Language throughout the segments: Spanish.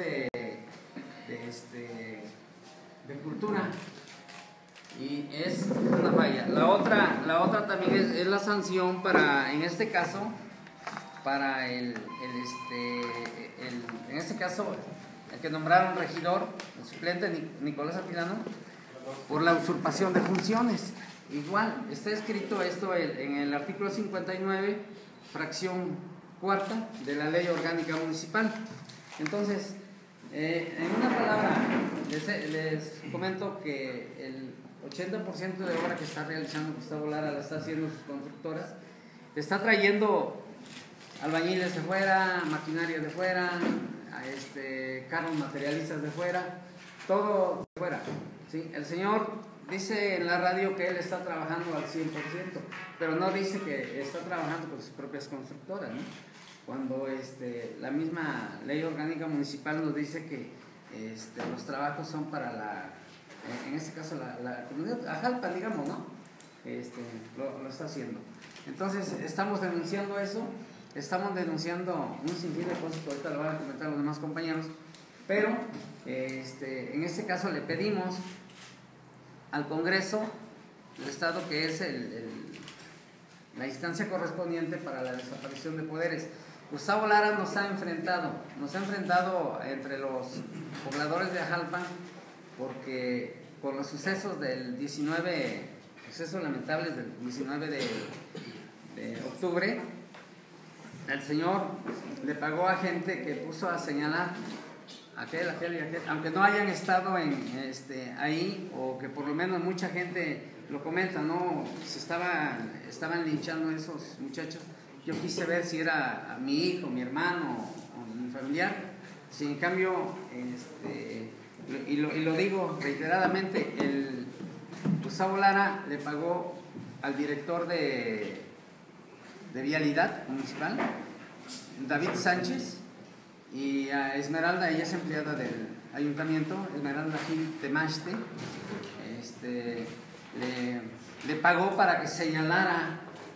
de cultura, y es una falla. La otra también es la sanción para, en este caso, para en este caso, el que nombraron regidor, el suplente Nicolás Atilano, por la usurpación de funciones. Igual, está escrito esto en el artículo 59, fracción cuarta de la Ley Orgánica Municipal. Entonces, en una palabra, les comento que el 80% de obra que está realizando Gustavo Lara la está haciendo sus constructoras. Está trayendo albañiles de fuera, maquinaria de fuera, carros materialistas de fuera, todo de fuera, ¿sí? El señor dice en la radio que él está trabajando al 100%, pero no dice que está trabajando con sus propias constructoras, ¿no? Cuando la misma Ley Orgánica Municipal nos dice que los trabajos son para en este caso la comunidad Ajalpa, digamos, ¿no? Lo está haciendo. Entonces estamos denunciando eso, estamos denunciando un sinfín de cosas que ahorita lo van a comentar los demás compañeros, pero en este caso le pedimos al Congreso del Estado, que es la instancia correspondiente para la desaparición de poderes. Gustavo Lara nos ha enfrentado entre los pobladores de Ajalpa, porque con los sucesos del 19, sucesos lamentables del 19 de octubre, el señor le pagó a gente que puso a señalar aquel y aquel, aunque no hayan estado ahí, o que por lo menos mucha gente lo comenta, ¿no? Estaban linchando a esos muchachos. Yo quise ver si era a mi hijo, mi hermano o mi familiar. Si en cambio, y lo digo reiteradamente, Gustavo Lara le pagó al director de Vialidad Municipal, David Sánchez, y a Esmeralda, ella es empleada del ayuntamiento, Esmeralda Gil Temachte, le pagó para que señalara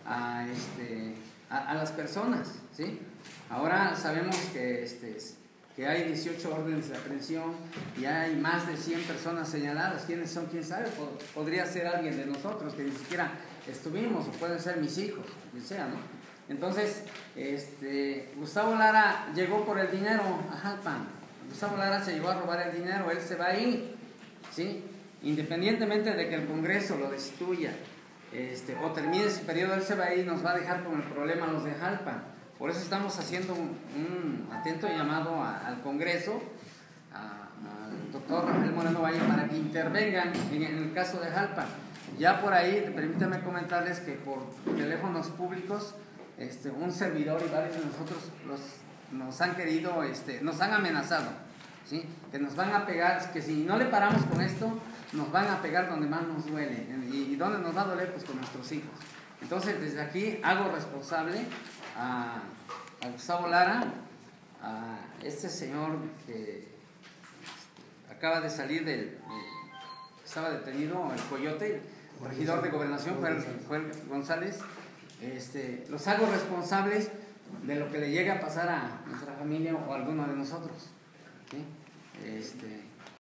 a las personas, ¿sí? Ahora sabemos que hay 18 órdenes de aprehensión y hay más de 100 personas señaladas. ¿Quiénes son? ¿Quién sabe? Podría ser alguien de nosotros que ni siquiera estuvimos, o pueden ser mis hijos, quien sea, ¿no? Entonces, Gustavo Lara llegó por el dinero a Jalpa. Gustavo Lara se llegó a robar el dinero, él se va a ir, ¿sí? Independientemente de que el Congreso lo destituya, o termine su periodo, él se va a ir y nos va a dejar con el problema a los de Jalpa. Por eso estamos haciendo un atento llamado al Congreso, al doctor Rafael Moreno Valle, para que intervengan en el caso de Jalpa. Ya por ahí, permítanme comentarles que por teléfonos públicos, un servidor y varios de nosotros nos han querido, nos han amenazado, ¿sí? Que nos van a pegar, que si no le paramos con esto, nos van a pegar donde más nos duele. ¿Y dónde nos va a doler? Pues con nuestros hijos. Entonces, desde aquí hago responsable a Gustavo Lara, a este señor que acaba de salir estaba detenido, el Coyote, el regidor de Gobernación, Joel González. Los hago responsables de lo que le llegue a pasar a nuestra familia o a alguno de nosotros, ¿sí?